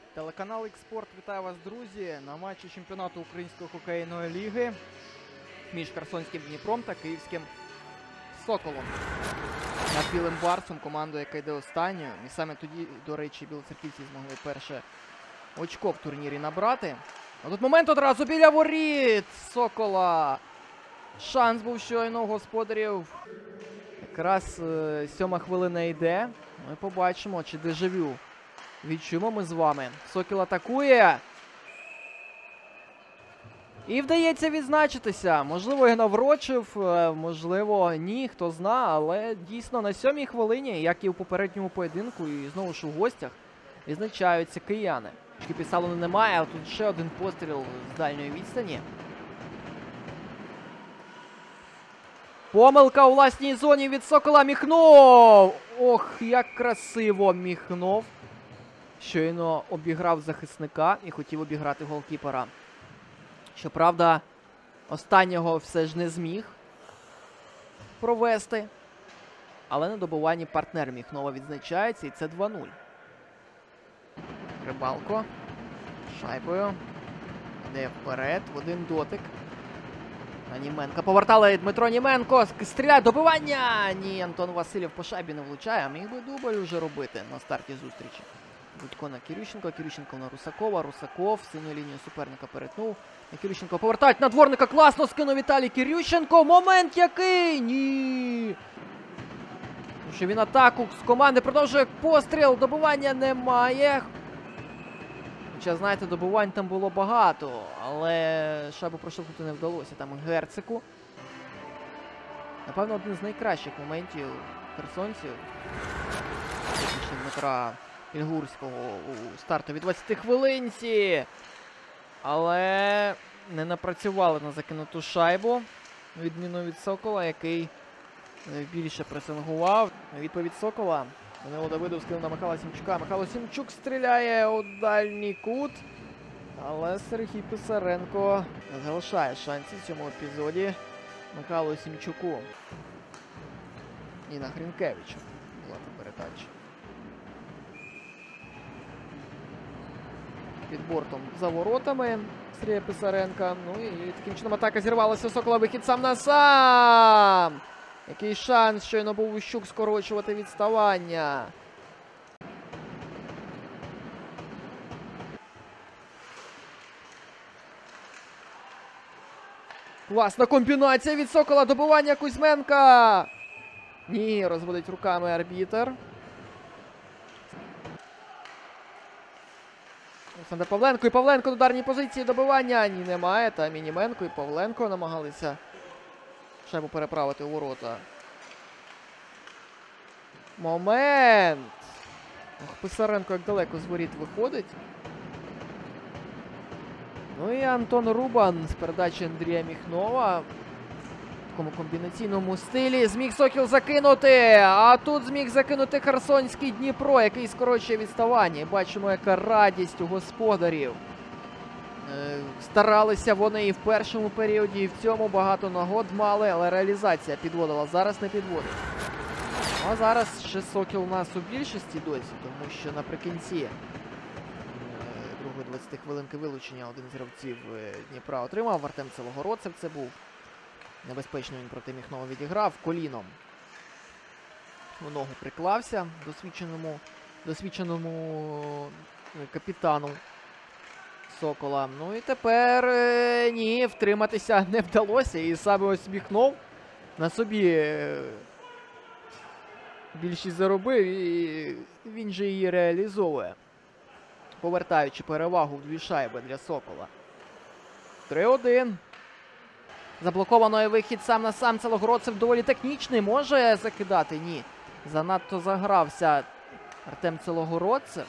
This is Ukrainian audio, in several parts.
Телеканал «Ікспорт» вітає вас, друзі, на матчі чемпіонату Української хокейної ліги між Херсонським Дніпром та Київським Соколом. Над Білим Барсом, командою, яка йде останньою. І саме тоді, до речі, білоцерківці змогли перше очко в турнірі набрати. А тут момент одразу біля воріт Сокола. Шанс був щойно у господарів. Якраз 7-ма хвилина йде. Ми побачимо, чи дежавю відчуємо ми з вами. Сокіл атакує. І вдається відзначитися. Можливо, я наврочив, можливо, ні, хто зна. Але дійсно на 7-й хвилині, як і у попередньому поєдинку, і знову ж у гостях, відзначаються кияни. Пісалону немає, а тут ще один постріл з дальньої відстані. Помилка у власній зоні від Сокола. Міхнов! Ох, як красиво Міхнов. Щойно обіграв захисника і хотів обіграти голкіпера. Щоправда, останнього все ж не зміг провести. Але на добуванні партнер Міхнова відзначається, і це 2-0. Рибалко шайбою йде вперед в один дотик. На Німенка повертали Дмитро Німенко. Стріляє, добивання! Ні, Антон Васильєв по шайбі не влучає, а міг би дубль уже робити на старті зустрічі. Будько на Кирющенко, Кирющенко на Русакова, Русаков синю лінію суперника перетнув. На Кирющенко повертають на Дворника, класно скинув Віталій Кирющенко. Момент який! Ні! Тому що він атаку з команди продовжує постріл, добивання немає. Хоча, знаєте, добувань там було багато, але шайбу проштовхнути не вдалося. Там Герцику. Напевно, один з найкращих моментів херсонців. Дмитра Інгурського у стартовій 20 хвилинці. Але не напрацювали на закинуту шайбу. Відміну від Сокола, який більше пресингував. Відповідь Сокола. Данило Давидов скинув на Михайла Сімчука. Михайло Сімчук стріляє у дальній кут. Але Сергій Писаренко залишає шансів в цьому епізоді Михайлу Сімчуку. І на Гринкевича була та передача. Під бортом за воротами Сергія Писаренка. Ну і таким чином атака зірвалася у Сокола. Вихід сам на сам! Який шанс щойно був у Щук скорочувати відставання. Класна комбінація від Сокола. Добивання Кузьменка. Ні, розводить руками арбітер. Олександр Павленко. І Павленко в ударній позиції. Добивання. Ні, немає. Там і Німенко, і Павленко намагалися шайбу переправити у ворота. Момент! Ох, Писаренко як далеко з воріт виходить. Ну і Антон Рубан з передачі Андрія Міхнова. В такому комбінаційному стилі зміг Сокіл закинути. А тут зміг закинути Херсонський Дніпро, який скорочує відставання. Бачимо, яка радість у господарів. Старалися вони і в першому періоді, і в цьому багато нагод мали, але реалізація підводила. Зараз не підводить. Ну, а зараз ще Сокіл у нас у більшості досі, тому що наприкінці другої 20 хвилинки вилучення один з гравців Дніпра отримав. Артем Целогородцев це був. Небезпечно він проти Міхнова відіграв. Коліном у ногу приклався досвідченому капітану Сокола. Ну і тепер ні, втриматися не вдалося. І саме ось Міхнов на собі більшість заробив, і він же її реалізовує, повертаючи перевагу в 2 шайби для Сокола. 3-1. Заблоковано і вихід сам на сам. Целогородцев доволі технічний. Може закидати? Ні. Занадто загрався Артем Целогородцев.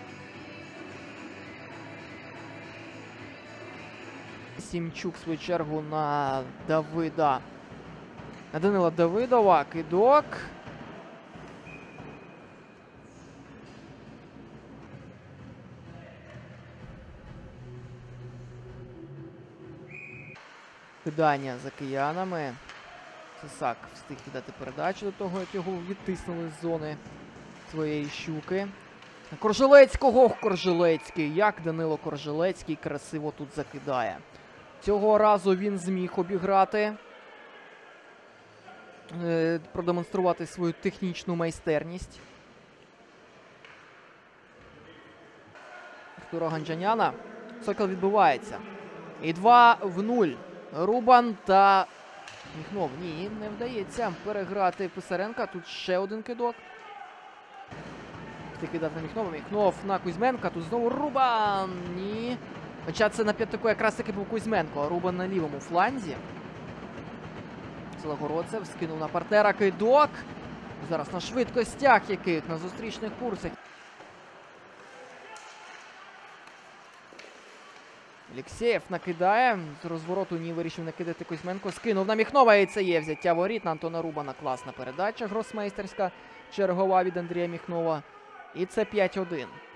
Сімчук, в свою чергу, на Давида. На Данила Давидова. Кидок. Кидання за киянами. Цесак встиг віддати передачу до того, як його відтиснули з зони своєї Щуки. Коржелецького. Коржелецький. Як Данило Коржелецький красиво тут закидає. Цього разу він зміг обіграти. Продемонструвати свою технічну майстерність. Артура Ганджаняна. Сокіл відбувається. І 2-0. Рубан та Міхнов. Ні, не вдається переграти Писаренка. Тут ще один кидок. Кидав на Міхнова. Міхнов на Кузьменка. Тут знову Рубан. Ні. Хоча це на п'ятаку якраз таки був Кузьменко. А Рубан на лівому фланзі. Целогородцев скинув на партнера кидок. Зараз на швидкостях яких, на зустрічних курсах. Алєксєєв накидає. З розвороту ні, вирішив накидати Кузьменко. Скинув на Міхнова, і це є взяття воріт. На Антона Рубана класна передача гросмейстерська. Чергова від Андрія Міхнова. І це 5-1.